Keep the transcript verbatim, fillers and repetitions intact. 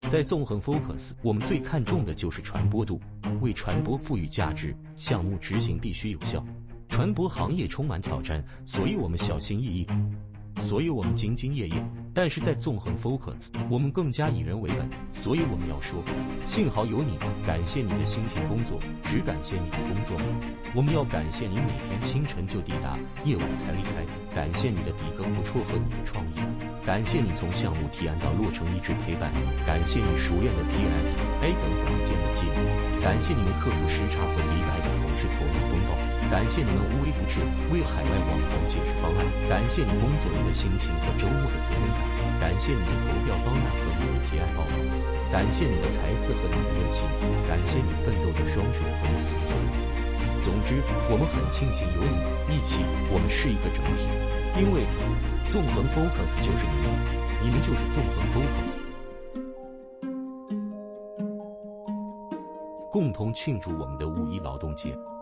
在纵横 Focus， 我们最看重的就是传播度，为传播赋予价值，项目执行必须有效。传播行业充满挑战，所以我们小心翼翼，所以我们兢兢业业。但是在纵横 Focus， 我们更加以人为本，所以我们要说，幸好有你，感谢你的辛勤工作，只感谢你的工作。我们要感谢你每天清晨就抵达，夜晚才离开，感谢你的笔耕不辍和你的创意，感谢你从项目提案到落成一直陪伴，感谢你熟练的 P S A 等软件的技能，感谢你们克服时差和迪拜的同事头脑风暴，感谢你们无微不至为海外网红解释方案，感谢你工作里的心情和周末的责任感，感谢你的投标方案和你的提案报告，感谢你的才思和你的热情，感谢你奋斗的双手和你所做的。总之，我们很庆幸有你一起，我们是一个整体，因为纵横 Focus 就是你们，你们就是纵横 Focus。共同庆祝我们的五一劳动节。